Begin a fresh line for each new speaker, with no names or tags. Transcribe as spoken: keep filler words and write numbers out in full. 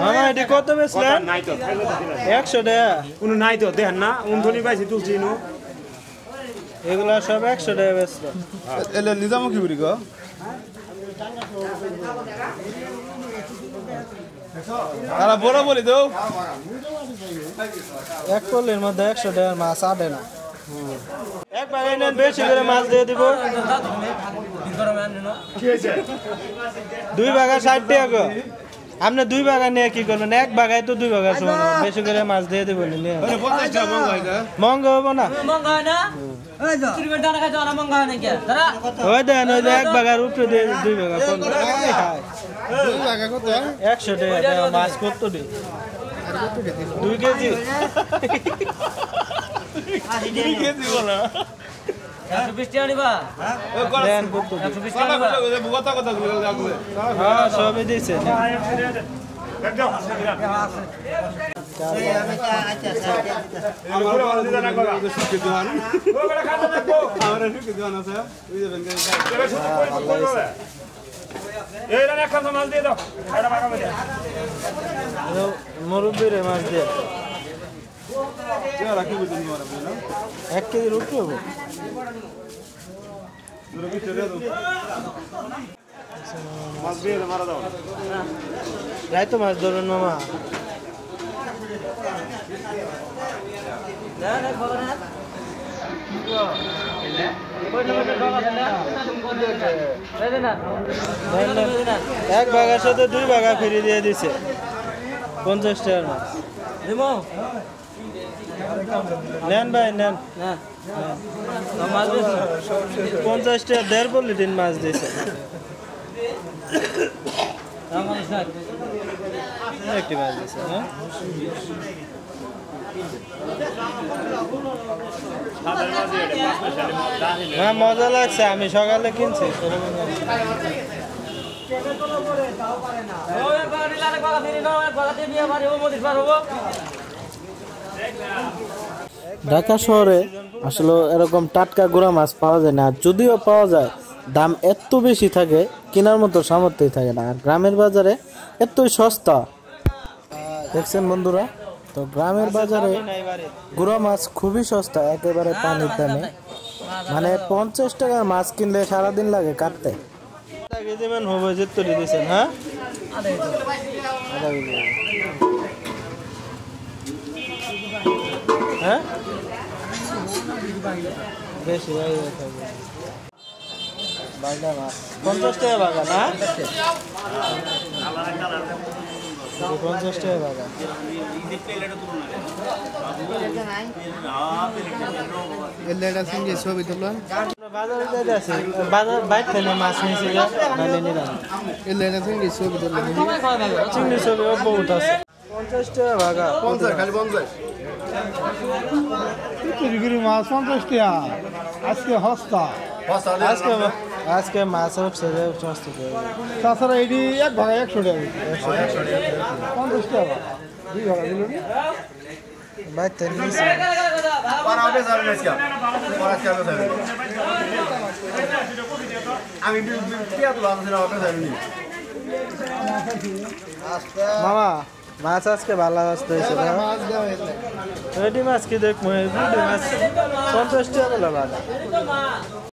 মামা এটি কত বেচলেন? একশো টাকা।
কোনো নাই তো দেখেন না উনথনি পাইছি তুলছি নো
এগুলা সব একশো টাকা বেচলো।
এলে নিজামো কি বলি গো? আরে বড় বলি দাও।
এক পল্লির মধ্যে একশো টাকার মাছ আটে না। একবার এনে বেশি করে মাছ দিয়ে দিব। দুই বাগা ষাট টাকা গো। আপনি দুই বাগা নিয়ে কি করবেন? এক বাগায় তো দুই বাগা সমান বেশি করে মাছ দিয়ে দিব। মঙ্গ হবো না? ওই দেন ওই এক বাগার উপরে দিয়ে দুই বাগা একশো টাকা মাছ কত দিই? দুই কেজি দুই কেজি বলা সবই দিয়েছে। মুরব্বীরে মাছ দিয়ে এক কেজির উপরে হবো। যাই তো মাছ ধরুন মামা। এক বাগার সাথে দুই বাগা ফিরিয়ে দিয়ে দিছে পঞ্চাশ টাকার মাছ। নেন ভাই নেন পঞ্চাশ টাকা দেড় পল্লি দিন মাছ দিয়েছে। একটি মাছ দিয়েছে হ্যাঁ মজা লাগছে। আমি সকালে কিনছি। ঢাকা শহরে আসলে এরকম টাটকা গুড়া মাছ পাওয়া যায় না। আর যদিও পাওয়া যায় দাম এত বেশি থাকে কেনার মতো সামর্থ্যই থাকে না। আর গ্রামের বাজারে এতই সস্তা দেখছেন বন্ধুরা। তো গ্রামের বাজারে গুড়া মাছ খুবই সস্তা, একেবারে পানির দামে। মানে পঞ্চাশ টাকার মাছ কিনলে সারাদিন লাগে কাটতে। হ্যাঁ হ্যাঁ বেশি পঞ্চাশ টাকা বাগা না? পঞ্চাশ টাকা বাগা।
ছবি তুললাম
বাজারে যাইতে আছে বাজার বাইর থেকে মাছ নিয়েছে নাইলে নিলাম।
ছবি তুললাম
চিংড়ি ছবি বহুত আছে। পঞ্চাশ টাকা বাগা।
পঞ্চাশ খালি পঞ্চাশ
মাছ পঞ্চাশ টাকা আজকে হস্তা।
আজকে আজকে মাছ উঠছে
তাছাড়া এটি এক ভাগা একশো টাকা পঞ্চাশ টাকা দুই ভাগা দিল
বাইতে নিয়েছে। মামা মাছ আজকে ভালো আসতে হয়েছে। রেডি মাছ কি দেখবো? মাছ পঞ্চাশ টাকা বলে ভালো।